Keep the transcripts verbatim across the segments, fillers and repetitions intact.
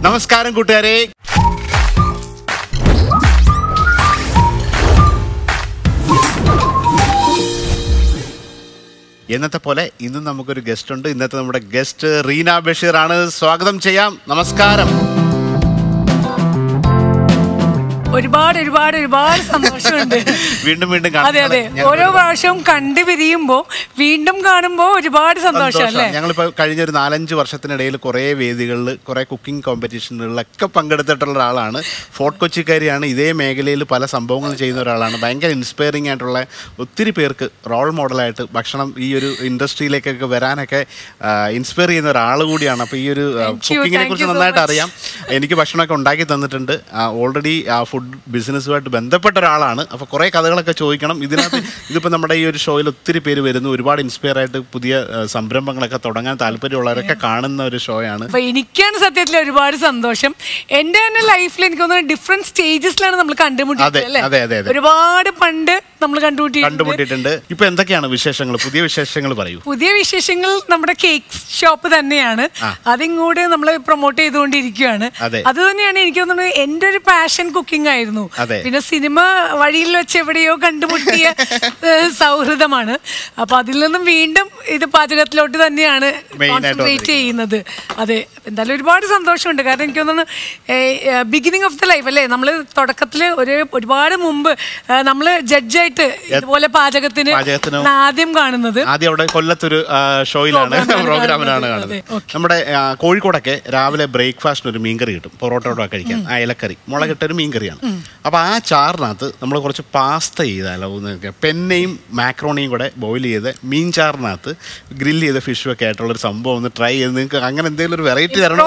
നമസ്കാരം കൂട്ടുകാരെ. എന്നത്തെ പോലെ ഇന്നും നമുക്കൊരു ഗസ്റ്റ് ഉണ്ട്. ഇന്നത്തെ നമ്മുടെ ഗസ്റ്റ് റീന ബഷീർ ആണ്. സ്വാഗതം ചെയ്യാം. നമസ്കാരം. ഒരുപാട് ഒരുപാട് ഒരുപാട് സന്തോഷമുണ്ട്. വീണ്ടും വീണ്ടും അതെ അതെ ഓരോ പ്രാവശ്യവും കണ്ടു പിരിയുമ്പോ വീണ്ടും കാണുമ്പോൾ ഒരുപാട് സന്തോഷം അല്ലേ. ഞങ്ങളിപ്പോ കഴിഞ്ഞ ഒരു നാലഞ്ച് വർഷത്തിനിടയിൽ കുറെ വേദികളിൽ കുറെ കുക്കിംഗ് കോമ്പറ്റീഷനുകളിലൊക്കെ പങ്കെടുത്തിട്ടുള്ള ഒരാളാണ്. ഫോർട്ട് കൊച്ചിക്കാരിയാണ്. ഇതേ മേഖലയിൽ പല സംഭവങ്ങൾ ചെയ്യുന്ന ഒരാളാണ്. ഭയങ്കര ഇൻസ്പയറിംഗ് ആയിട്ടുള്ള ഒത്തിരി പേർക്ക് റോൾ മോഡലായിട്ട് ഭക്ഷണം ഈ ഒരു ഇൻഡസ്ട്രിയിലേക്കൊക്കെ വരാനൊക്കെ ഇൻസ്പയർ ചെയ്യുന്ന ഒരാൾ കൂടിയാണ്. അപ്പോൾ ഈ ഒരു കുക്കിങ്ങിനെ കുറിച്ച് നന്നായിട്ട് അറിയാം. എനിക്ക് ഭക്ഷണമൊക്കെ ഉണ്ടാക്കി തന്നിട്ടുണ്ട്. ഓൾറെഡി ആ ഫുഡ് ബിസിനസ്സുമായിട്ട് ബന്ധപ്പെട്ട ഒരാളാണ്. അപ്പോൾ കുറേ കഥകളൊക്കെ ചോദിക്കണം. ഇതിനകത്ത് ഇതിപ്പോൾ നമ്മുടെ ഈ ഒരു ഷോയിൽ ഒത്തിരി പേര് വരുന്നു. ഒരുപാട് ഇൻസ്പയർ ആയിട്ട് പുതിയ സംരംഭങ്ങളൊക്കെ തുടങ്ങാൻ താല്പര്യമുള്ളവരൊക്കെ കാണുന്ന ഒരു ഷോയാണ്. അപ്പോൾ എനിക്കാണ് സത്യത്തിൽ ഒരുപാട് സന്തോഷം. എൻ്റെ തന്നെ ലൈഫിൽ എനിക്ക് തോന്നുന്നു ഡിഫറെന്റ് സ്റ്റേജസിലാണ് നമ്മൾ കണ്ടുമുട്ടിയത്. ഒരുപാട് പണ്ട് നമ്മൾ കണ്ടുമുട്ടിയിട്ടുണ്ട്. ഇപ്പൊ എന്തൊക്കെയാണ് വിശേഷങ്ങൾ? പുതിയ വിശേഷങ്ങൾ പറയൂ. പുതിയ വിശേഷങ്ങൾ നമ്മുടെ കേക്ക് ഷോപ്പ് തന്നെയാണ്. അതിങ്ങോട്ട് നമ്മൾ പ്രൊമോട്ട് ചെയ്തുകൊണ്ടിരിക്കുകയാണ്. അത് തന്നെയാണ് എനിക്ക് തോന്നുന്നത് എൻ്റെ ഒരു പാഷൻ കുക്കിംഗ് ആയിരുന്നു. പിന്നെ സിനിമ വഴിയിൽ വെച്ച് എവിടെയോ കണ്ടുമുട്ടിയ സൗഹൃദമാണ്. അപ്പൊ അതിൽ നിന്നും വീണ്ടും ഇത് പാചകത്തിലോട്ട് തന്നെയാണ് കോൺസെൻട്രേറ്റ് ചെയ്യുന്നത്. അതെ, എന്തായാലും ഒരുപാട് സന്തോഷമുണ്ട്. കാരണം എനിക്ക് തോന്നുന്നു ബിഗിനിങ് ഓഫ് ദ ലൈഫ് അല്ലേ, നമ്മൾ തുടക്കത്തിൽ ഒരു ഒരുപാട് മുമ്പ് നമ്മൾ ജഡ്ജായിട്ട് ഇതുപോലെ പാചകത്തിന് ആദ്യം കാണുന്നത് ആദ്യം അവിടെ കൊല്ലത്തൊരു ഷോയിലാണ്, പ്രോഗ്രാമിലാണ് കാണുന്നത്. നമ്മുടെ കോഴിക്കോടൊക്കെ രാവിലെ ബ്രേക്ക്ഫാസ്റ്റിന് ഒരു മീൻകറി കിട്ടും, പൊറോട്ടയോടെ കഴിക്കാൻ. അയലക്കറി മുളകിട്ടൊരു മീൻകറിയാണ്. അപ്പോൾ ആ ചാറിനകത്ത് നമ്മൾ കുറച്ച് പാസ്ത ചെയ്താലോ, പെന്നയും മാക്രോണിയും കൂടെ ബോയിൽ ചെയ്ത് മീൻ ചാറിനകത്ത് ഗ്രില്ല് ചെയ്ത ഫിഷും ഒക്കെ ആയിട്ടുള്ളൊരു സംഭവം ഒന്ന് ട്രൈ ചെയ്ത് നിങ്ങൾക്ക് അങ്ങനെ എന്തെങ്കിലും ഒരു വെറൈറ്റി തരണം.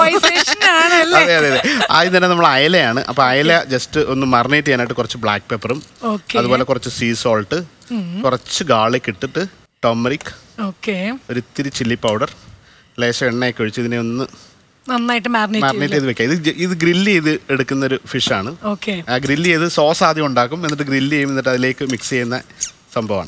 അതെ അതെ അതെ ആദ്യം തന്നെ നമ്മൾ അയലയാണ്. അപ്പോൾ അയല ജസ്റ്റ് ഒന്ന് മറിനേറ്റ് ചെയ്യാനായിട്ട് കുറച്ച് ബ്ലാക്ക് പെപ്പറും അതുപോലെ കുറച്ച് സീ സോൾട്ട്, കുറച്ച് ഗാർലിക് ഇട്ടിട്ട് ടർമറിക്, ഒരു ഇത്തിരി ചില്ലി പൗഡർ, ലേശം എണ്ണയൊക്കെ ഒഴിച്ച് ഇതിനെ ഒന്ന് നന്നായിട്ട് മാരിനേറ്റ് ചെയ്ത് വെക്കാം. ഇത് ഇത് ഗ്രില്ല് ചെയ്ത് എടുക്കുന്ന ഒരു ഫിഷാണ്. ആ ഗ്രില്ല് ചെയ്ത് സോസ് ആദ്യം ഉണ്ടാക്കും, എന്നിട്ട് ഗ്രില്ല് ചെയ്യും, എന്നിട്ട് അതിലേക്ക് മിക്സ് ചെയ്യുന്ന സംഭവമാണ്.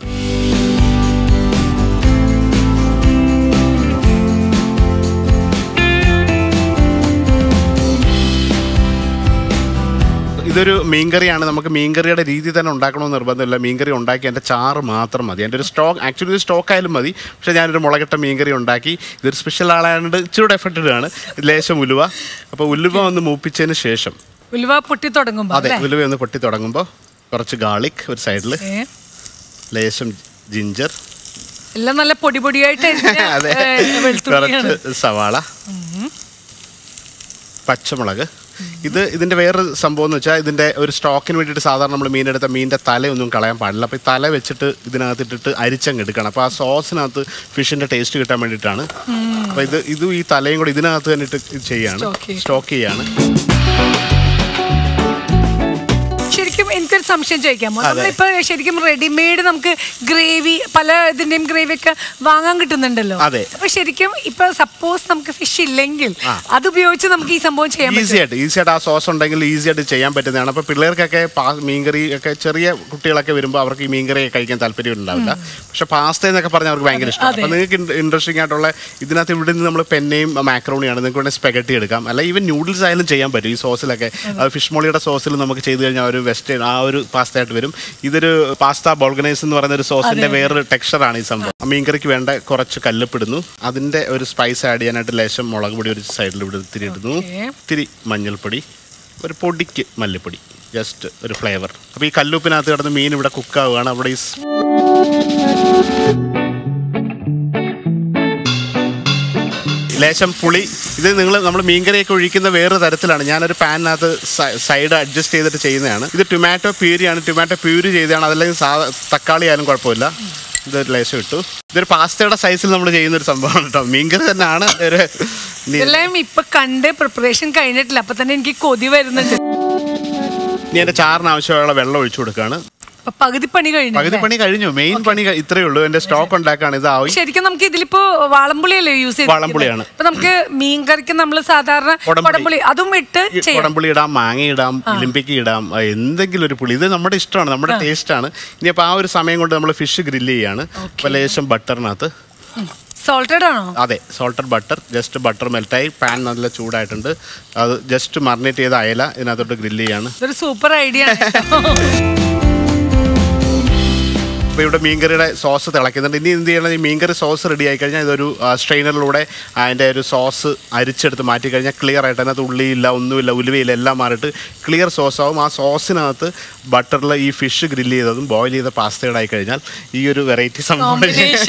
ഇതൊരു മീൻകറിയാണ്. നമുക്ക് മീൻകറിയുടെ രീതി തന്നെ ഉണ്ടാക്കണമെന്ന് നിർബന്ധമില്ല. മീൻകറി ഉണ്ടാക്കി എൻ്റെ ചാറ് മാത്രം മതി. എൻ്റെ ഒരു സ്റ്റോക്ക് ആക്ച്വലി ഒരു സ്റ്റോക്ക് ആയാലും മതി. പക്ഷേ ഞാനൊരു മുളകിട്ട മീൻകറി ഉണ്ടാക്കി. ഇതൊരു സ്പെഷ്യൽ ആളായതുകൊണ്ട് ഇച്ചിരി എഫർട്ട് ഇടുകയാണ്. ലേശം ഉലുവ. അപ്പോൾ ഉലുവ ഒന്ന് മൂപ്പിച്ചതിന് ശേഷം ഉലുവ പൊട്ടി തുടങ്ങുമ്പോൾ അതെ ഉലുവ ഒന്ന് പൊട്ടി തുടങ്ങുമ്പോൾ കുറച്ച് ഗാർലിക് ഒരു സൈഡിൽ, ലേശം ജിഞ്ചർ, എല്ലാം നല്ല പൊടി പൊടിയായിട്ട്, അതെ കുറച്ച് സവാള, പച്ചമുളക്. ഇത് ഇതിൻ്റെ വേറൊരു സംഭവം എന്ന് വെച്ചാൽ ഇതിൻ്റെ ഒരു സ്റ്റോക്കിന് വേണ്ടിയിട്ട് സാധാരണ നമ്മൾ മീനെടുത്ത മീനിൻ്റെ തലയൊന്നും കളയാൻ പാടില്ല. അപ്പോൾ ഈ തല വെച്ചിട്ട് ഇതിനകത്ത് ഇട്ടിട്ട് അരിച്ചങ്ങ് എടുക്കണം. അപ്പോൾ ആ സോസിനകത്ത് ഫിഷിൻ്റെ ടേസ്റ്റ് കിട്ടാൻ വേണ്ടിയിട്ടാണ്. അപ്പോൾ ഇത് ഇതും ഈ തലയും കൂടെ ഇതിനകത്ത് തന്നെ ഇട്ട് ചെയ്യാണ്, സ്റ്റോക്ക് ചെയ്യാണ്. ശരിക്കും എനിക്കൊരു സംശയം ചോദിക്കാമോ? നമ്മളിപ്പോ ശരിക്കും റെഡിമെയ്ഡ് നമുക്ക് ഗ്രേവി പല ഇതിന്റെയും ഗ്രേവി ഒക്കെ വാങ്ങാൻ കിട്ടുന്നുണ്ടല്ലോ. അപ്പൊ ശരിക്കും ഇപ്പൊ സപ്പോസ് നമുക്ക് ഫിഷ് ഇല്ലെങ്കിൽ അത് ഉപയോഗിച്ച് നമുക്ക് ഈ സംഭവം ചെയ്യാൻ ഈസി ആയിട്ട് ഈസി ആയിട്ട് ആ സോസ് ഉണ്ടെങ്കിൽ ഈസി ആയിട്ട് ചെയ്യാൻ പറ്റുന്നതാണ്. അപ്പൊ പിള്ളേർക്കൊക്കെ മീൻകറി ഒക്കെ ചെറിയ കുട്ടികളൊക്കെ വരുമ്പോൾ അവർക്ക് ഈ മീൻകറി കഴിക്കാൻ താല്പര്യം ഉണ്ടാവില്ല. പക്ഷെ പാസ്ത എന്നൊക്കെ പറഞ്ഞാൽ അവർക്ക് ഭയങ്കര ഇഷ്ടം. അപ്പൊ നിങ്ങൾക്ക് ഇൻട്രസ്റ്റിംഗ് ആയിട്ടുള്ള ഇതിനകത്ത് ഇവിടെ നിന്ന് നമ്മൾ പെന്നയും മാക്രോണിയാണ്. നിങ്ങൾക്ക് വേണമെങ്കിൽ സ്പെഗറ്റി എടുക്കാം, അല്ല ഈവൻ നൂഡിൽസ് ആയാലും ചെയ്യാൻ പറ്റും ഈ സോസിലൊക്കെ. ഫിഷ് മോളിയുടെ സോസിൽ നമുക്ക് ചെയ്ത് കഴിഞ്ഞാൽ ഒരു വെസ്റ്റേൺ ആ ഒരു പാസ്ത ആയിട്ട് വരും. ഇതൊരു പാസ്ത ബോൾഗനൈസ് എന്ന് പറയുന്ന ഒരു സോസിന്റെ വേറൊരു ടെക്സ്ചറാണ് ഈ സംഭവം. മീൻകറിക്ക് വേണ്ട കുറച്ച് കല്ലുപ്പിടുന്നു. അതിന്റെ ഒരു സ്പൈസ് ആഡ് ചെയ്യാനായിട്ട് ലേശം മുളക് പൊടി ഒരു സൈഡിൽ ഇവിടെ ഇത്തിരി ഇടുന്നു, ഇത്തിരി മഞ്ഞൾപ്പൊടി, ഒരു പൊടിക്ക് മല്ലിപ്പൊടി, ജസ്റ്റ് ഒരു ഫ്ലേവർ. അപ്പോൾ ഈ കല്ലുപ്പിനകത്ത് കിടന്ന് മീൻ ഇവിടെ കുക്കാവുകയാണ്. അവിടെ ഈ ലേശം പുളി. ഇത് നിങ്ങൾ നമ്മൾ മീൻകറിയൊക്കെ ഒഴിക്കുന്ന വേറൊരു തരത്തിലാണ്. ഞാനൊരു പാനിനകത്ത് സൈഡ് അഡ്ജസ്റ്റ് ചെയ്തിട്ട് ചെയ്യുന്നതാണ്. ഇത് ടൊമാറ്റോ പ്യൂരിയാണ്. ടൊമാറ്റോ പ്യൂരി ചെയ്തതാണ്. അതല്ലെങ്കിൽ സാ തക്കാളി ആയാലും കുഴപ്പമില്ല. ഇതൊരു ലേശം ഇട്ടു. ഇതൊരു പാസ്തയുടെ സൈസിൽ നമ്മൾ ചെയ്യുന്ന ഒരു സംഭവമാണ് കേട്ടോ. മീൻകറി തന്നെയാണ്. ഒരു ഇതെല്ലാം ഇപ്പൊ കണ്ട് പ്രിപ്പറേഷൻ കഴിഞ്ഞിട്ടില്ല, അപ്പൊ തന്നെ എനിക്ക് കൊതി വരുന്നുണ്ട്. ഇനി എൻ്റെ ചാറിന് ആവശ്യമുള്ള വെള്ളം ഒഴിച്ചു കൊടുക്കുകയാണ്. പകുതി പണി കഴിഞ്ഞു. പകുതി പണി കഴിഞ്ഞു. മെയിൻ പണി ഇത്രയേ ഉള്ളൂ. എന്റെ സ്റ്റോക്ക് ഉണ്ടാക്കാണ് ഇതാവും. ശരിക്കും നമുക്ക് ഇതിലിപ്പോ വാളംപുളിയല്ലേ യൂസ് ചെയ്യുന്നത്? വാളംപുളിയാണ്. അപ്പൊ നമുക്ക് മീൻ കറിക്ക് നമ്മൾ സാധാരണ കൊടംപുളി അതും ഇട്ട് കൊടംപുളി ഇടാം, മാങ്ങ ഇടാം, ഇലിമ്പിക്ക ഇടാം, എന്തെങ്കിലും ഒരു പുളി. ഇത് നമ്മുടെ ഇഷ്ടമാണ്, നമ്മുടെ ടേസ്റ്റ് ആണ്. ഇനിയിപ്പോ ആ ഒരു സമയം കൊണ്ട് നമ്മൾ ഫിഷ് ഗ്രില്ല് ചെയ്യാണ്. ലേശം ബട്ടറിനകത്ത് സോൾട്ടഡ് ആണോ? അതെ, സോൾട്ടഡ് ബട്ടർ. ജസ്റ്റ് ബട്ടർ മെൽറ്റായി, പാൻ നല്ല ചൂടായിട്ടുണ്ട്. അത് ജസ്റ്റ് മറിനേറ്റ് ചെയ്ത അയല ഇതിനകത്തോട്ട് ഗ്രില്ല് ചെയ്യാണ്. ഇതൊരു സൂപ്പർ ഐഡിയ. അപ്പോൾ ഇവിടെ മീൻകറിയുടെ സോസ് തിളയ്ക്കുന്നുണ്ട്. ഇനി എന്ത് ചെയ്യണം, ഈ മീൻകറി സോസ് റെഡി ആയി കഴിഞ്ഞാൽ ഇതൊരു സ്ട്രെയിനറിലൂടെ അതിൻ്റെ ഒരു സോസ് അരിച്ചെടുത്ത് മാറ്റി കഴിഞ്ഞാൽ ക്ലിയർ ആയിട്ട് അതിനകത്ത് ഉള്ളിയില്ല, ഒന്നുമില്ല, ഉലുവയില്ല, എല്ലാം മാറിയിട്ട് ക്ലിയർ സോസ് ആവും. ആ സോസിനകത്ത് ബട്ടറിൽ ഈ ഫിഷ് ഗ്രില്ല് ചെയ്തതും ബോയിൽ ചെയ്ത പാസ്തയുടെ ആയി കഴിഞ്ഞാൽ ഈ ഒരു വെറൈറ്റി സംഭവം.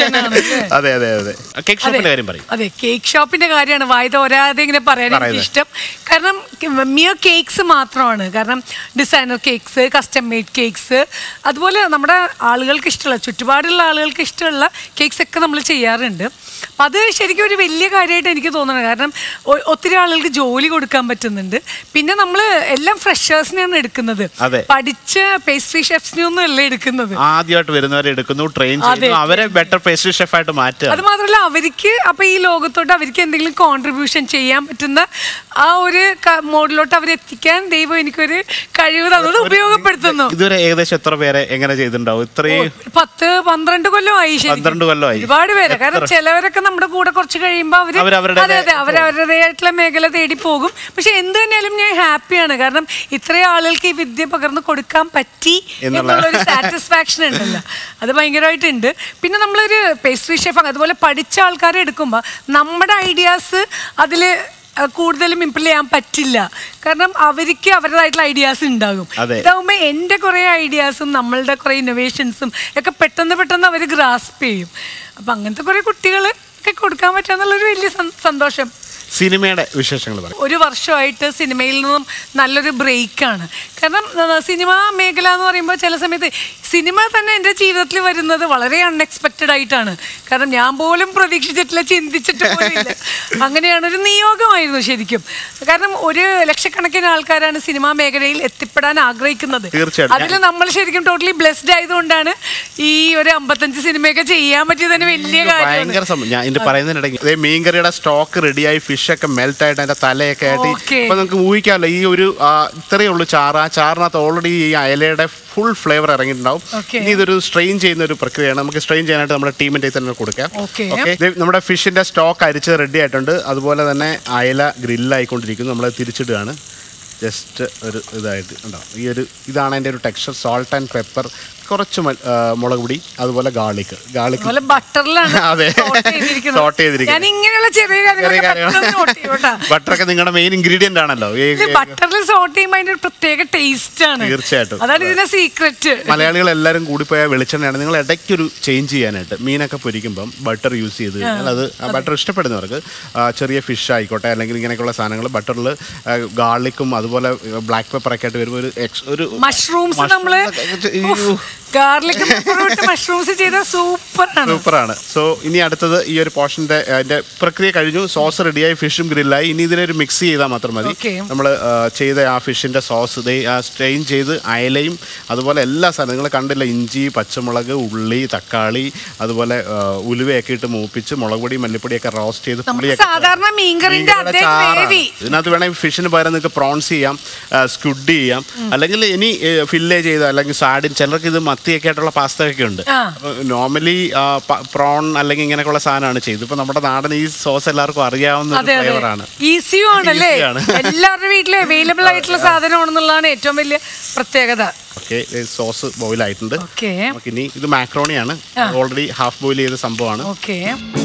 അതെ അതെ അതെ. കേക്ക് ഷോപ്പിന്റെ കാര്യം പറയും. അതെ, കേക്ക് ഷോപ്പിന്റെ കാര്യമാണ് വായ തോരാതെ ഇങ്ങനെ പറയാൻ എനിക്ക് ഇഷ്ടം. കാരണം മിയ കേക്ക്സ് മാത്രമാണ്. കാരണം designer cakes, custom made cakes, അതുപോലെ നമ്മുടെ ആളുകൾക്ക് ഇഷ്ടമുള്ള, ചുറ്റുപാടുള്ള ആളുകൾക്ക് ഇഷ്ടമുള്ള കേക്ക്സ് ഒക്കെ നമ്മൾ ചെയ്യാറുണ്ട്. അപ്പം അത് ശരിക്കും ഒരു വലിയ കാര്യമായിട്ട് എനിക്ക് തോന്നുന്നത്. കാരണം ഒത്തിരി ആളുകൾക്ക് ജോലി കൊടുക്കാൻ പറ്റുന്നുണ്ട്. പിന്നെ നമ്മൾ എല്ലാം ഫ്രഷേഴ്സിനെയാണ് എടുക്കുന്നത്, പഠിച്ച പേസ്ട്രി ഷെഫ്സിനെ ഒന്നും അല്ല എടുക്കുന്നത്. ആദ്യമായിട്ട് വരുന്നവരെ എടുക്കുന്നു, ട്രെയിൻ ചെയ്യുന്നു, അവരെ ബെറ്റർ പേസ്ട്രി ഷെഫായിട്ട് മാറ്റുക. അത് മാത്രമല്ല അവർക്ക് അപ്പം ഈ ലോകത്തോട്ട് അവർക്ക് എന്തെങ്കിലും കോൺട്രിബ്യൂഷൻ ചെയ്യാൻ പറ്റുന്ന ആ ഒരു മോഡിലോട്ട് അവരെത്തിക്കാൻ ദൈവം എനിക്കൊരു കഴിവ് തന്നത് ഉപയോഗപ്പെടുത്തുന്നു. ഇതുവരെ ഏകദേശം എത്ര പേരെ എങ്ങനെ ചെയ്തിട്ടുണ്ടാവും? ഇത്രയും പത്ത് പന്ത്രണ്ട് കൊല്ലമായി. പന്ത്രണ്ട് കൊല്ലമായി ഒരുപാട് പേര്. കാരണം ചിലവരൊക്കെ നമ്മുടെ കൂടെ കുറച്ച് കഴിയുമ്പോൾ അവര് അതെ അതെ അവരവരുടേതായിട്ടുള്ള മേഖല തേടി പോകും. പക്ഷെ എന്ത് തന്നെയാലും ഞാൻ ഹാപ്പിയാണ്. കാരണം ഇത്രയും ആളുകൾക്ക് ഈ വിദ്യ പകർന്നു കൊടുക്കാൻ പറ്റി എന്നുള്ളൊരു സാറ്റിസ്ഫാക്ഷൻ ഉണ്ടല്ലോ, അത് ഭയങ്കരമായിട്ടുണ്ട്. പിന്നെ നമ്മളൊരു പേസ്ട്രി ഷെഫ് അതുപോലെ പഠിച്ച ആൾക്കാരെ എടുക്കുമ്പോൾ നമ്മുടെ ഐഡിയാസ് അതിൽ കൂടുതലും ഇംപ്ലിമെന്റ് ചെയ്യാൻ പറ്റില്ല. കാരണം അവർക്ക് അവരുടേതായിട്ടുള്ള ഐഡിയാസ് ഉണ്ടാകും. ഇതാവുമ്പോൾ എൻ്റെ കുറേ ഐഡിയാസും നമ്മളുടെ കുറേ ഇന്നോവേഷൻസും ഒക്കെ പെട്ടെന്ന് പെട്ടെന്ന് അവർ ഗ്രാസ്പ് ചെയ്യും. അപ്പം അങ്ങനത്തെ കുറേ കുട്ടികൾ ഒക്കെ കൊടുക്കാൻ പറ്റുക എന്നുള്ളൊരു വലിയ സന്തോഷം. സിനിമയുടെ വിശേഷങ്ങൾ പറയും. ഒരു വർഷമായിട്ട് സിനിമയിൽ നിന്നും നല്ലൊരു ബ്രേക്കാണ്. കാരണം സിനിമ മേഖല എന്ന് പറയുമ്പോൾ ചില സമയത്ത് സിനിമ തന്നെ എൻ്റെ ജീവിതത്തിൽ വരുന്നത് വളരെ അൺഎക്സ്പെക്റ്റഡ് ആയിട്ടാണ്. കാരണം ഞാൻ പോലും പ്രതീക്ഷിച്ചിട്ടില്ല, ചിന്തിച്ചിട്ട് പോലില്ല. അങ്ങനെയാണ്, ഒരു നിയോഗമായിരുന്നു ശരിക്കും. കാരണം ഒരു ലക്ഷക്കണക്കിന് ആൾക്കാരാണ് സിനിമാ മേഖലയിൽ എത്തിപ്പെടാൻ ആഗ്രഹിക്കുന്നത്. അതിൽ നമ്മൾ ശരിക്കും ടോട്ടലി ബ്ലെസ്ഡ് ആയതുകൊണ്ടാണ് ഈ ഒരു അമ്പത്തഞ്ച് സിനിമയൊക്കെ ചെയ്യാൻ പറ്റിയത് തന്നെ വലിയ കാര്യം. മീൻകറിയുടെ സ്റ്റോക്ക് റെഡിയായി, ഫിഷൊക്കെ മെൽറ്റ് ആയിട്ട് അതിന്റെ തലയൊക്കെ ആയിട്ട് ഇപ്പൊ നമുക്ക് ഊഹിക്കാമല്ലോ. ഈ ഒരു ഇത്രയേ ഉള്ളൂ ചാറ്. ആ ചാറിനകത്ത് ഓൾറെഡി ഈ അയലയുടെ ഫുൾ ഫ്ലേവർ ഇറങ്ങിയിട്ടുണ്ടാവും. ഇനി ഇതൊരു സ്ട്രെയിൻ ചെയ്യുന്ന ഒരു പ്രക്രിയയാണ്. നമുക്ക് സ്ട്രെയിൻ ചെയ്യാനായിട്ട് നമ്മുടെ ടീമിന്റെ തന്നെ കൊടുക്കാം. ഓക്കെ, നമ്മുടെ ഫിഷിന്റെ സ്റ്റോക്ക് അരിച്ച് റെഡി ആയിട്ടുണ്ട്. അതുപോലെ തന്നെ അയല ഗ്രില്ലായിക്കൊണ്ടിരിക്കുന്നു. നമ്മൾ തിരിച്ചിടുകയാണ്. ജസ്റ്റ് ഒരു ഇതായിട്ട് ഉണ്ടാവും. ഈ ഒരു ഇതാണ് അതിൻ്റെ ഒരു ടെക്സ്ചർ. സോൾട്ട് ആൻഡ് പെപ്പർ, കുറച്ച് മുളക് പൊടി, അതുപോലെ ഗാർലിക്. ഗാർലിക് അതെ സോട്ട് ചെയ്തിരിക്കുന്നത്. ബട്ടറൊക്കെ നിങ്ങളുടെ മെയിൻ ഇൻഗ്രീഡിയന്റ് ആണല്ലോ. തീർച്ചയായിട്ടും മലയാളികൾ എല്ലാവരും കൂടിപ്പോയ വെളിച്ചെണ്ണയാണ്. നിങ്ങൾ ഇടയ്ക്കൊരു ചേഞ്ച് ചെയ്യാനായിട്ട് മീനൊക്കെ പൊരിക്കുമ്പം ബട്ടർ യൂസ് ചെയ്ത് കഴിഞ്ഞാൽ അത് ബട്ടർ ഇഷ്ടപ്പെടുന്നവർക്ക് ചെറിയ ഫിഷ് ആയിക്കോട്ടെ അല്ലെങ്കിൽ ഇങ്ങനെയൊക്കെയുള്ള സാധനങ്ങൾ ബട്ടറിൽ ഗാർലിക്കും അതുപോലെ ബ്ലാക്ക് പെപ്പറൊക്കെ ആയിട്ട് വരുമ്പോൾ ഒരു ഒരു മഷ്റൂംസ് ഗാർലിക് മഷ്റൂംസ് ചെയ്ത സൂപ്പറാണ് സൂപ്പറാണ് സോ ഇനി അടുത്തത് ഈ ഒരു പോർഷന്റെ അതിന്റെ പ്രക്രിയ കഴിഞ്ഞു. സോസ് റെഡിയായി, ഫിഷും ഗ്രില്ലായി. ഇനി ഇതിനൊരു മിക്സ് ചെയ്താൽ മാത്രം മതി. നമ്മൾ ചെയ്ത ആ ഫിഷിന്റെ സോസ് ഇതേ സ്ട്രെയിൻ ചെയ്ത് അയലയും അതുപോലെ എല്ലാ സാധനവും നിങ്ങൾ കണ്ടില്ല, ഇഞ്ചി, പച്ചമുളക്, ഉള്ളി, തക്കാളി, അതുപോലെ ഉലുവയൊക്കെ ഇട്ട് മൂപ്പിച്ച് മുളക് പൊടി മല്ലിപ്പൊടിയൊക്കെ റോസ്റ്റ് ചെയ്ത് ഇതിനകത്ത് വേണമെങ്കിൽ ഫിഷിന് പകരം നിങ്ങൾക്ക് പ്രോൺസ് ചെയ്യാം, സ്ക്വിഡ് ചെയ്യാം, അല്ലെങ്കിൽ ഇനി ഫില്ലേ ചെയ്ത അല്ലെങ്കിൽ സാഡിൻ. ചിലർക്ക് ഇത് മത്തിയൊക്കെ ആയിട്ടുള്ള പാസ്ത ഒക്കെ ഉണ്ട്. നോർമലി പ്രോൺ അല്ലെങ്കിൽ ഇങ്ങനെയൊക്കെയുള്ള സാധനമാണ് ചെയ്തത്. ഇപ്പൊ നമ്മുടെ നാടൻ ഈ സോസ് എല്ലാവർക്കും അറിയാവുന്ന ഫ്ലേവറാണ്. ഈസിയും ആണല്ലേ, എല്ലാവരുടെ വീട്ടിലും അവൈലബിൾ ആയിട്ടുള്ള സാധനമാണെന്നുള്ളതാണ് ഏറ്റവും വലിയ പ്രത്യേകത. ഓക്കെ, സോസ് ബോയിൽ ആയിട്ടുണ്ട്. ഇനി ഇത് മാക്രോണിയാണ്, ഓൾറെഡി ഹാഫ് ബോയിൽ ചെയ്ത സംഭവമാണ്. ഓക്കെ,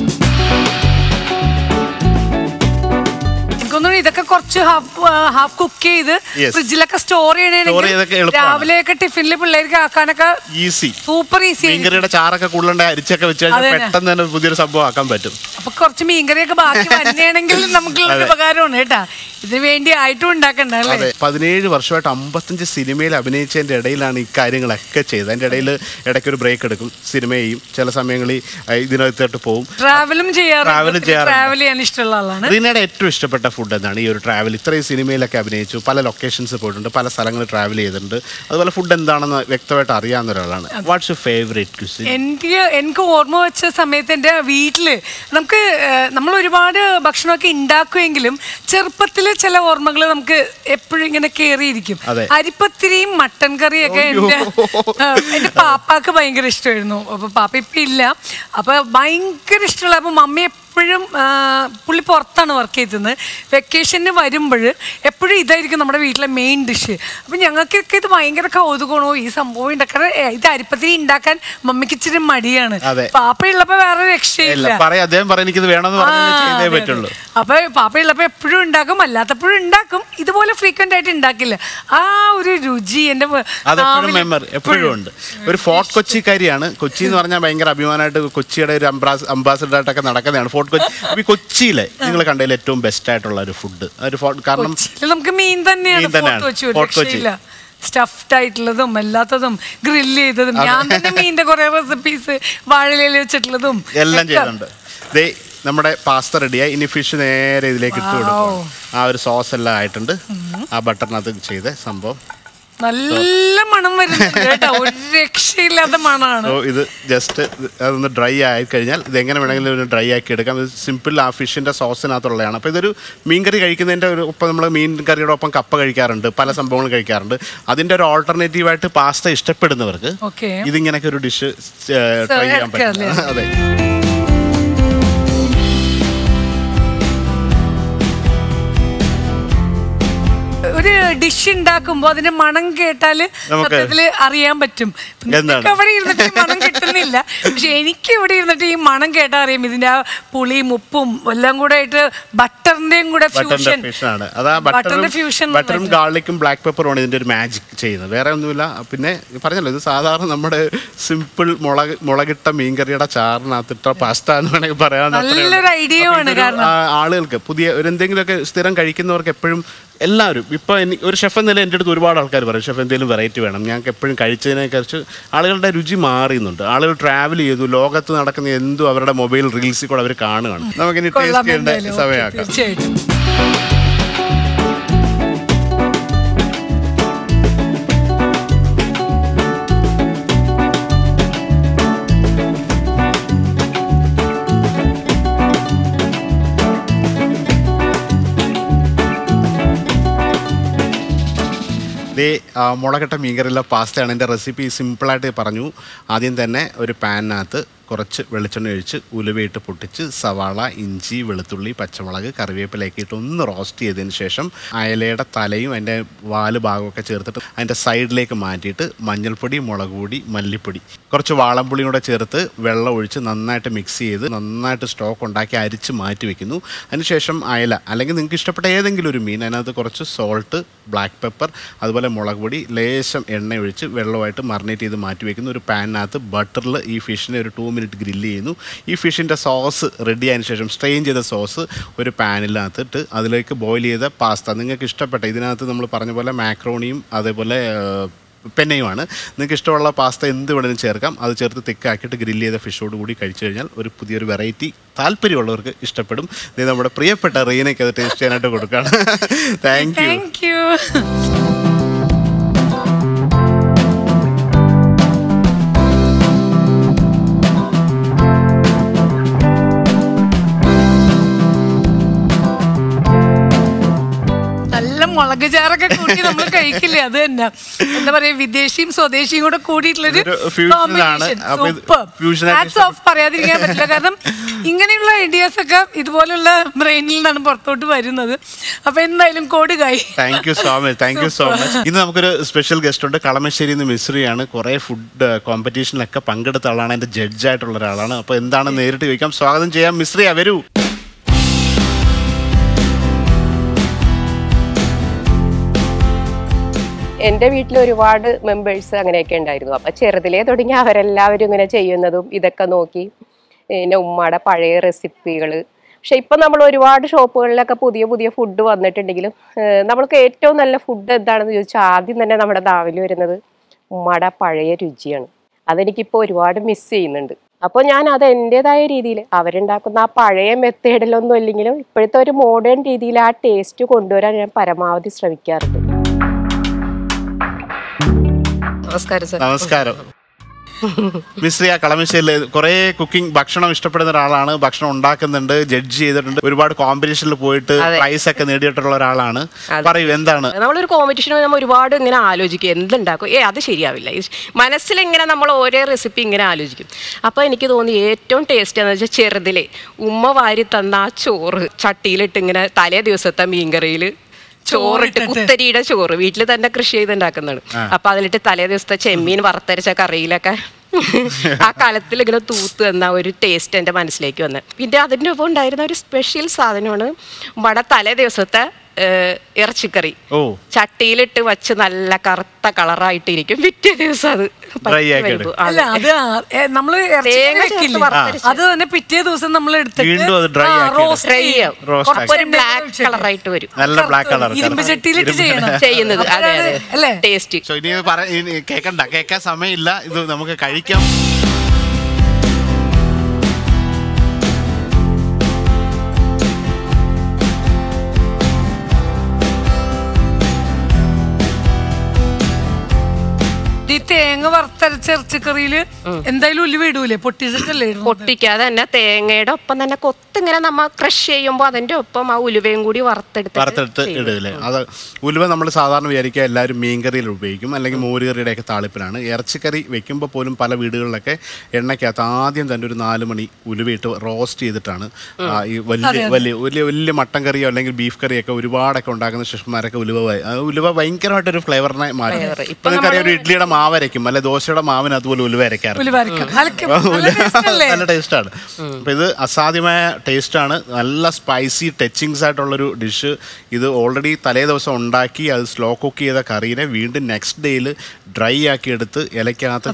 ഇതൊക്കെ കുറച്ച് ഹാഫ് ഹാഫ് കുക്ക് ചെയ്ത് ഫ്രിഡ്ജിലൊക്കെ സ്റ്റോർ ചെയ്യണമെങ്കിൽ രാവിലെയൊക്കെ ടിഫിനിൽ പിള്ളേർക്ക് ആക്കാനൊക്കെ ഈസി, സൂപ്പർ ഈസി. മീൻകറിയുടെ ചാറൊക്കെ കൂടുതലുണ്ട്, അരിച്ചൊക്കെ വെച്ച് പെട്ടെന്ന് തന്നെ പുതിയൊരു സംഭവം ആക്കാൻ പറ്റും. അപ്പൊ കുറച്ച് മീൻകറിയൊക്കെ ബാക്കി വന്നെയാണെങ്കിൽ നമുക്കുള്ള ഉപകാരമാണ് കേട്ടാ. ഇതിന് വേണ്ടി ആയിട്ടും ഉണ്ടാക്കണ്ട. അതെ, പതിനേഴ് വർഷമായിട്ട് അമ്പത്തഞ്ച് സിനിമയിൽ അഭിനയിച്ചതിന്റെ ഇടയിലാണ് ഈ കാര്യങ്ങളൊക്കെ ചെയ്തത്. അതിന്റെ ഇടയിൽ ഇടയ്ക്ക് ഒരു ബ്രേക്ക് എടുക്കും, സിനിമ ചെയ്യും, ചില സമയങ്ങളിൽ ഇതിനകത്തോട്ട് പോകും, ട്രാവലും ചെയ്യാറ്. ട്രാവൽ ചെയ്യാൻ ഇഷ്ടമുള്ള ആളാണ്. റീനയുടെ ഏറ്റവും ഇഷ്ടപ്പെട്ട ഫുഡ് എന്താണ്? ഈ ഒരു ട്രാവൽ, ഇത്രയും സിനിമയിലൊക്കെ അഭിനയിച്ചു, പല ലൊക്കേഷൻസ് പോയിട്ടുണ്ട്, പല സ്ഥലങ്ങളിൽ ട്രാവൽ ചെയ്തിട്ടുണ്ട്, അതുപോലെ ഫുഡ് എന്താണെന്ന് വ്യക്തമായിട്ട് അറിയാവുന്ന ഒരാളാണ്. What's your favourite cuisine? എനിക്ക് എനിക്ക് ഓർമ്മ വെച്ച സമയത്ത് എൻ്റെ വീട്ടില് നമുക്ക് നമ്മൾ ഒരുപാട് ഭക്ഷണമൊക്കെ ഉണ്ടാക്കുമെങ്കിലും ചെറുപ്പത്തിൽ ചില ഓർമ്മകൾ നമുക്ക് എപ്പോഴും ഇങ്ങനെ കേറിയിരിക്കും. അരിപ്പത്തിരിയും മട്ടൻ കറിയൊക്കെ എന്റെ എന്റെ പാപ്പാക്ക് ഭയങ്കര ഇഷ്ടമായിരുന്നു. അപ്പൊ പാപ്പ ഇപ്പൊ ഇല്ല. അപ്പൊ ഭയങ്കര ഇഷ്ടമുള്ള അപ്പൊ മമ്മി എപ്പോഴും പുള്ളി പുറത്താണ് വർക്ക് ചെയ്തിരുന്നത്. വെക്കേഷന് വരുമ്പോൾ എപ്പോഴും ഇതായിരിക്കും നമ്മുടെ വീട്ടിലെ മെയിൻ ഡിഷ്. അപ്പം ഞങ്ങൾക്കൊക്കെ ഇത് ഭയങ്കര കൗതുകമാണോ ഈ സംഭവം ഉണ്ടാക്കാൻ. ഇത് അരിപ്പത്തിരി ഉണ്ടാക്കാൻ മമ്മിക്ക് ഇച്ചിരി മടിയാണ്. പാപ്പയുള്ളപ്പോ വേറെ രക്ഷയില്ല. അപ്പൊ പാപ്പയുള്ളപ്പോ എപ്പോഴും ഉണ്ടാക്കും, അല്ലാത്തപ്പോഴും ഉണ്ടാക്കും. ഇതുപോലെ ഫ്രീക്വന്റ് ആയിട്ട് ഉണ്ടാക്കില്ല. ആ ഒരു രുചി എന്റെ എപ്പോഴും ഉണ്ട്. ഒരു ഫോർട്ട് കൊച്ചിക്കാരിയാണ്. കൊച്ചി എന്ന് പറഞ്ഞാൽ ഭയങ്കര അഭിമാനമായിട്ട് കൊച്ചിയുടെ ഒരു അംബാസിഡർ ആയിട്ടൊക്കെ നടക്കുന്നതാണ് ഫോർട്ട് കൊച്ചി. കൊച്ചിയിലെ നിങ്ങൾ കണ്ടതിൽ ഏറ്റവും ബെസ്റ്റ് ആയിട്ടുള്ള ഒരു ഫുഡ് ഒരു കാരണം നമുക്ക് മീൻ തന്നെയാണ് ഫോർട്ട് കൊച്ചി. സ്റ്റഫ്ഡ് ആയിട്ടുള്ളതും അല്ലാത്തതും ഗ്രില്ല് ചെയ്തതും ഞാൻ തന്നെ മീനിന്റെ കുറെ റെസിപ്പീസ് വാഴയില വെച്ചിട്ടുള്ളതും എല്ലാം ചെയ്യുന്നുണ്ട്. നമ്മുടെ പാസ്ത റെഡിയായി. ഇനി ഫിഷ് നേരെ ഇതിലേക്ക് ഇട്ട് കൊടുക്കും. ആ ഒരു സോസ് എല്ലാം ആയിട്ടുണ്ട്. ആ ബട്ടറിനകത്ത് ചെയ്ത സംഭവം നല്ല മണം വരുന്നുണ്ട് കേട്ടോ. ഒരു രക്ഷയില്ലാത്ത മണമാണ്. ഇത് ജസ്റ്റ് അതൊന്ന് ഡ്രൈ ആയി കഴിഞ്ഞാൽ ഇത് എങ്ങനെ വേണമെങ്കിലും ഡ്രൈ ആക്കി എടുക്കാം. ഇത് സിമ്പിൾ ആ ഫിഷിന്റെ സോസിനകത്തുള്ളതാണ്. അപ്പോൾ ഇതൊരു മീൻ കറി കഴിക്കുന്നതിൻ്റെ ഒരു ഒപ്പം നമ്മൾ മീൻ കറിയുടെ ഒപ്പം കപ്പ കഴിക്കാറുണ്ട്, പല സംഭവങ്ങളും കഴിക്കാറുണ്ട്. അതിൻ്റെ ഒരു ഓൾട്ടർനേറ്റീവായിട്ട് പാസ്ത ഇഷ്ടപ്പെടുന്നവർക്ക് ഇതിങ്ങനെയൊക്കെ ഒരു ഡിഷ് ട്രൈ ചെയ്യാൻ പറ്റും. അതെ. ഒരു ഡിഷ് ഉണ്ടാക്കുമ്പോ അതിന്റെ മണം കേട്ടാല് സത്യത്തില് അറിയാൻ പറ്റും. അവിടെ ഇരുന്നിട്ട് മണം കിട്ടുന്നില്ല. പക്ഷെ എനിക്ക് ഇവിടെ ഇരുന്നിട്ട് ഈ മണം കേട്ടാ അറിയാം ഇതിന്റെ ആ പുളിയും ഉപ്പും എല്ലാം കൂടെ ആയിട്ട് ബട്ടറിന്റെയും കൂടെ ഫ്യൂഷൻ. ബട്ടറും ഗാർലിക്കും ബ്ലാക്ക് പെപ്പറും ആണ് ഇതിന്റെ ഒരു മാജിക് ചെയ്യുന്നത്. വേറെ ഒന്നുമില്ല. പിന്നെ പറഞ്ഞല്ലോ ഇത് സാധാരണ നമ്മുടെ സിമ്പിൾ മുളക് മുളകിട്ട മീൻകറിയുടെ ചാറിനകത്തിട്ട പാസ്ത എന്ന് വേണമെങ്കിൽ പറയാൻ നല്ലൊരു ഐഡിയ ആണ്. ആളുകൾക്ക് പുതിയ ഒരു എന്തെങ്കിലുമൊക്കെ സ്ഥിരം കഴിക്കുന്നവർക്ക് എപ്പോഴും എല്ലാവരും ഇപ്പോൾ എനിക്ക് ഒരു ഷെഫ് എന്നല്ല എൻ്റെ അടുത്ത് ഒരുപാട് ആൾക്കാർ പറയും ഷെഫ് എന്തെങ്കിലും വെറൈറ്റി വേണം. ഞങ്ങൾക്ക് എപ്പോഴും കഴിച്ചതിനെക്കുറിച്ച് ആളുകളുടെ രുചി മാറിയുന്നുണ്ട്. ആളുകൾ ട്രാവൽ ചെയ്തു, ലോകത്ത് നടക്കുന്ന എന്തും അവരുടെ മൊബൈൽ റീൽസിൽ കൂടെ അവർ കാണുകയാണ്. നമുക്കിനി ടേസ്റ്റ് ചെയ്യേണ്ട സമയമാക്കാം. ദേ മുളകട്ട മീൻകറിയുള്ള പാസ്തയാണ്. എൻ്റെ റെസിപ്പി സിമ്പിളായിട്ട് പറഞ്ഞു. ആദ്യം തന്നെ ഒരു പാനിനകത്ത് കുറച്ച് വെളിച്ചെണ്ണ ഒഴിച്ച് ഉലുവയിട്ട് പൊട്ടിച്ച് സവാള, ഇഞ്ചി, വെളുത്തുള്ളി, പച്ചമുളക്, കറിവേപ്പിലയൊക്കെ ഇട്ട് ഒന്ന് റോസ്റ്റ് ചെയ്തതിന് ശേഷം അയലയുടെ തലയും അതിൻ്റെ വാല് ഭാഗമൊക്കെ ചേർത്തിട്ട് അതിൻ്റെ സൈഡിലേക്ക് മാറ്റിയിട്ട് മഞ്ഞൾപ്പൊടി, മുളക് പൊടി, മല്ലിപ്പൊടി, കുറച്ച് വാളംപുളിയും കൂടെ ചേർത്ത് വെള്ളം ഒഴിച്ച് നന്നായിട്ട് മിക്സ് ചെയ്ത് നന്നായിട്ട് സ്റ്റോക്ക് ഉണ്ടാക്കി അരിച്ച് മാറ്റി വെക്കുന്നു. അതിനുശേഷം അയല അല്ലെങ്കിൽ നിങ്ങൾക്ക് ഇഷ്ടപ്പെട്ട ഏതെങ്കിലും ഒരു മീൻ അതിനകത്ത് കുറച്ച് സോൾട്ട്, ബ്ലാക്ക് പെപ്പർ, അതുപോലെ മുളക് പൊടി, ലേശം എണ്ണ ഒഴിച്ച് വെള്ളമായിട്ട് മറിനേറ്റ് ചെയ്ത് മാറ്റി വയ്ക്കുന്നു. ഒരു പാനിനകത്ത് ബട്ടറിൽ ഈ ഫിഷിനെ ഒരു ടു മിനിറ്റ് ഗ്രില്ല് ചെയ്യുന്നു. ഈ ഫിഷിൻ്റെ സോസ് റെഡി ആയതിനു ശേഷം സ്ട്രെയിൻ ചെയ്ത സോസ് ഒരു പാനിനകത്തിട്ട് അതിലേക്ക് ബോയിൽ ചെയ്ത പാസ്ത നിങ്ങൾക്ക് ഇഷ്ടപ്പെട്ട ഇതിനകത്ത് നമ്മൾ പറഞ്ഞ പോലെ മാക്രോണിയും അതേപോലെ പെന്നയുമാണ്. നിങ്ങൾക്ക് ഇഷ്ടമുള്ള പാസ്ത എന്ത് വേണമെങ്കിലും ചേർക്കാം. അത് ചേർത്ത് തിക്കാക്കിയിട്ട് ഗ്രില്ല് ചെയ്ത ഫിഷോട് കൂടി കഴിച്ചു കഴിഞ്ഞാൽ ഒരു പുതിയൊരു വെറൈറ്റി താല്പര്യമുള്ളവർക്ക് ഇഷ്ടപ്പെടും. ഇത് നമ്മുടെ പ്രിയപ്പെട്ട റീനയ്ക്ക് അത് ടേസ്റ്റ് ചെയ്യാനായിട്ട് കൊടുക്കുകയാണ്. Thank you. Thank you. മുളക് ചാറൊക്കെ കൂട്ടി നമ്മൾ കഴിക്കില്ലേ, അത് തന്നെ എന്താ പറയാ വിദേശിയും സ്വദേശിയും കൂടെ കൂടിയിട്ടുള്ളൊരു പറയാതിരിക്കാൻ പറ്റില്ല. കാരണം ഇങ്ങനെയുള്ള ഐഡിയാസ് ഒക്കെ ഇതുപോലുള്ള ബ്രെയിനിൽ നിന്നാണ് പുറത്തോട്ട് വരുന്നത്. അപ്പൊ എന്തായാലും കോടുകായി. Thank you so much. Thank you so much. ഇന്ന് നമുക്കൊരു സ്പെഷ്യൽ ഗസ്റ്റ് ഉണ്ട്. കളമശ്ശേരി മിശ്രിയാണ്. കുറെ ഫുഡ് കോമ്പറ്റീഷനിലൊക്കെ പങ്കെടുത്ത ആളാണ്. എൻ്റെ ജഡ്ജായിട്ടുള്ള ഒരാളാണ്. അപ്പൊ എന്താണ് നേരിട്ട് ചോദിക്കാം. സ്വാഗതം ചെയ്യാം. മിശ്രിയ, വരൂ. എൻ്റെ വീട്ടിൽ ഒരുപാട് മെമ്പേഴ്സ് അങ്ങനെയൊക്കെ ഉണ്ടായിരുന്നു. അപ്പം ചെറുതിലേ തുടങ്ങി അവരെല്ലാവരും ഇങ്ങനെ ചെയ്യുന്നതും ഇതൊക്കെ നോക്കി പിന്നെ ഉമ്മയുടെ പഴയ റെസിപ്പികൾ. പക്ഷെ ഇപ്പം നമ്മൾ ഒരുപാട് ഷോപ്പുകളിലൊക്കെ പുതിയ പുതിയ ഫുഡ് വന്നിട്ടുണ്ടെങ്കിലും നമ്മൾക്ക് ഏറ്റവും നല്ല ഫുഡ് എന്താണെന്ന് ചോദിച്ചാൽ ആദ്യം തന്നെ നമ്മുടെ നാവിൽ വരുന്നത് ഉമ്മയുടെ പഴയ രുചിയാണ്. അതെനിക്കിപ്പോൾ ഒരുപാട് മിസ് ചെയ്യുന്നുണ്ട്. അപ്പോൾ ഞാൻ അത് എൻ്റെതായ രീതിയിൽ അവരുണ്ടാക്കുന്ന ആ പഴയ മെത്തേഡിലൊന്നും ഇല്ലെങ്കിലും ഇപ്പോഴത്തെ ഒരു മോഡേൺ രീതിയിൽ ആ ടേസ്റ്റ് കൊണ്ടുവരാൻ ഞാൻ പരമാവധി ശ്രമിക്കാറുണ്ട്. നമസ്കാരം സർ. നമസ്കാരം. മിശ്രിയ കളമശ്ശേരിയിൽ കുറേ കുക്കിംഗ് ഭക്ഷണം ഇഷ്ടപ്പെടുന്ന ഒരാളാണ്, ഭക്ഷണം ഉണ്ടാക്കുന്നുണ്ട്, ജഡ്ജ് ചെയ്തിട്ടുണ്ട്, ഒരുപാട് കോമ്പറ്റീഷനിൽ പോയിട്ട് പ്രൈസ് ഒക്കെ നേടിയിട്ടുള്ള ഒരാളാണ്. പറയൂ, എന്താണ് നമ്മളൊരു കോമ്പറ്റീഷൻ നമ്മൾ ഒരുപാട് ഇങ്ങനെ ആലോചിക്കും, എന്തുണ്ടാക്കും, ഏ അത് ശരിയാവില്ല, മനസ്സിലിങ്ങനെ നമ്മൾ ഓരോ റെസിപ്പി ഇങ്ങനെ ആലോചിക്കും. അപ്പോൾ എനിക്ക് തോന്നി ഏറ്റവും ടേസ്റ്റ് എന്ന് വെച്ചാൽ ചെറുതിലെ ഉമ്മ വാരി തന്ന ആ ചോറ് ചട്ടിയിലിട്ട് ഇങ്ങനെ തലേ ദിവസത്തെ മീൻകറിയിൽ ചോറിട്ട്, കുത്തരിയുടെ ചോറ് വീട്ടിൽ തന്നെ കൃഷി ചെയ്തുണ്ടാക്കുന്നതാണ്. അപ്പൊ അതിലിട്ട് തലേ ദിവസത്തെ ചെമ്മീൻ വറുത്തരച്ച കറിയിലൊക്കെ ആ കാലത്തിൽ ഇങ്ങനെ തൂത്ത് എന്ന ഒരു ടേസ്റ്റ് എൻ്റെ മനസ്സിലേക്ക് വന്ന്. പിന്നെ അതിൻ്റെ ഒപ്പം ഉണ്ടായിരുന്ന ഒരു സ്പെഷ്യൽ സാധനമാണ് വട തലേ ദിവസത്തെ ഇറച്ചിക്കറി ചട്ടിയിലിട്ട് വച്ച് നല്ല കറുത്ത കളറായിട്ടിരിക്കും. പിറ്റേ ദിവസം അത് നമ്മള് അത് തന്നെ പിറ്റേ ദിവസം നമ്മൾ കളറായിട്ട് വരും. ഇരുമ്പ് ചട്ടിയിലിട്ട് ചെയ്യുന്നത് ടേസ്റ്റ്. കേക്കണ്ട, കേൾക്കാൻ സമയമില്ല, ഇത് നമുക്ക് കഴിക്കാം. ഈ തേങ്ങ വറുത്തരച്ച ഇറച്ചിക്കറിയില് എന്തായാലും ഉലുവ ഇടൂലേ? പൊട്ടിച്ചിട്ടല്ലേ? പൊട്ടിക്കാതെ തന്നെ തേങ്ങയുടെ ഒപ്പം തന്നെ കൊത്തിങ്ങനെ നമ്മ ക്രഷ് ചെയ്യുമ്പോൾ അതിന്റെ ഒപ്പം ആ ഉലുവയും കൂടി വറുത്തെടുത്ത് വറുത്തെടുത്ത് ഇടൂലേ? അത് ഉലുവ നമ്മൾ സാധാരണ വിചാരിക്കുക എല്ലാവരും മീൻകറിയിൽ ഉപയോഗിക്കും, അല്ലെങ്കിൽ മോരുകറിയുടെ ഒക്കെ താളിപ്പിലാണ്. ഇറച്ചിക്കറി വെക്കുമ്പോൾ പോലും പല വീടുകളിലൊക്കെ എണ്ണയ്ക്കകത്ത് ആദ്യം തന്നെ ഒരു നാല് മണി ഉലുവയിട്ട് റോസ്റ്റ് ചെയ്തിട്ടാണ് ഈ വലിയ വലിയ വലിയ വലിയ മട്ടൻ കറിയോ അല്ലെങ്കിൽ ബീഫ് കറിയൊക്കെ ഒരുപാടൊക്കെ ഉണ്ടാക്കുന്ന ഷെഫ്മാരൊക്കെ ഉലുവ ഉലുവ ഭയങ്കരമായിട്ടൊരു ഫ്ലേവറിനെ മാറ്റി. ഇപ്പൊ നിങ്ങൾക്കറിയാം, ഒരു ഇഡ്ലിയുടെ മാവരയ്ക്കും അല്ലെ ദോശയുടെ മാവിന് അതുപോലെ ഉലുവ അരയ്ക്കാറുണ്ട്, നല്ല ടേസ്റ്റാണ്. അപ്പം ഇത് അസാധ്യമായ ടേസ്റ്റാണ്, നല്ല സ്പൈസി ടച്ചിങ്സ് ആയിട്ടുള്ളൊരു ഡിഷ്. ഇത് ഓൾറെഡി തലേ ദിവസം ഉണ്ടാക്കി അത് സ്ലോ കുക്ക് ചെയ്ത കറീനെ വീണ്ടും നെക്സ്റ്റ് ഡേയിൽ ഡ്രൈ ആക്കി എടുത്ത് ഇലക്കകത്ത്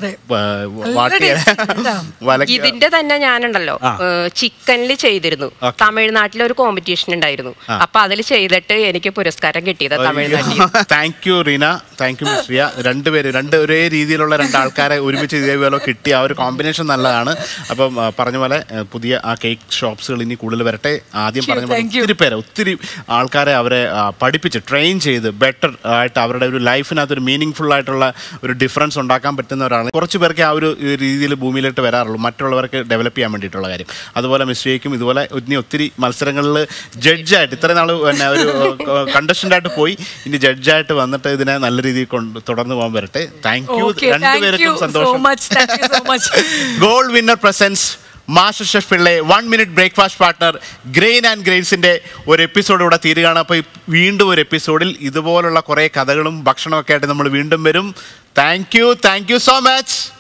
ഇതിന്റെ തന്നെ ഞാനുണ്ടല്ലോ ചിക്കനിൽ ചെയ്തിരുന്നു. തമിഴ്നാട്ടിലെ ഒരു കോമ്പറ്റീഷൻ ഉണ്ടായിരുന്നു, അപ്പൊ അതിൽ ചെയ്തിട്ട് എനിക്ക് പുരസ്കാരം കിട്ടിയത് തമിഴ്നാട്ടിൽ. Thank you Reena, thank you Mishriya. രണ്ടുപേര് രണ്ട് ഒരേ രീതിയിലുള്ള രണ്ടാൾക്കാരെ ഒരുമിച്ച് ഇതേപോലെ കിട്ടിയ ആ ഒരു കോമ്പിനേഷൻ നല്ലതാണ്. അപ്പം പറഞ്ഞ പോലെ പുതിയ ആ കേക്ക് ഷോപ്സുകൾ ഇനി കൂടുതൽ വരട്ടെ. ആദ്യം പറഞ്ഞ പോലെ ഒത്തിരി പേരെ ഒത്തിരി ആൾക്കാരെ അവരെ പഠിപ്പിച്ച് ട്രെയിൻ ചെയ്ത് ബെറ്റർ ആയിട്ട് അവരുടെ ഒരു ലൈഫിനകത്ത് ഒരു മീനിങ് ഫുൾ ആയിട്ടുള്ള ഒരു ഡിഫറൻസ് ഉണ്ടാക്കാൻ പറ്റുന്നവരാണ്. കുറച്ച് പേർക്ക് ആ ഒരു രീതിയിൽ ഭൂമിയിലോട്ട് വരാറുള്ളൂ, മറ്റുള്ളവർക്ക് ഡെവലപ്പ് ചെയ്യാൻ വേണ്ടിയിട്ടുള്ള കാര്യം. അതുപോലെ മിശ്രിയയ്ക്കും ഇതുപോലെ ഇനി ഒത്തിരി മത്സരങ്ങളിൽ ജഡ്ജായിട്ട് ഇത്രയും നാൾ പിന്നെ ഒരു കണ്ടസ്റ്റൻ്റായിട്ട് പോയി ഇനി ജഡ്ജായിട്ട് വന്നിട്ട് ഇതിനെ നല്ല രീതിയിൽ കൊണ്ട് തുടർന്ന് പോകാൻ വരട്ടെ. താങ്ക് യു, രണ്ടുപേർക്കും സന്തോഷം. Gold winner presents master chef Pillai one minute breakfast partner grain and ഗ്രെയിൻസിൻ്റെ ഒരു എപ്പിസോഡ് ഇവിടെ തീരുകയാണ്. അപ്പോൾ വീണ്ടും ഒരു എപ്പിസോഡിൽ ഇതുപോലുള്ള കുറേ കഥകളും ഭക്ഷണമൊക്കെ ആയിട്ട് നമ്മൾ വീണ്ടും വരും. Thank you, thank you so much.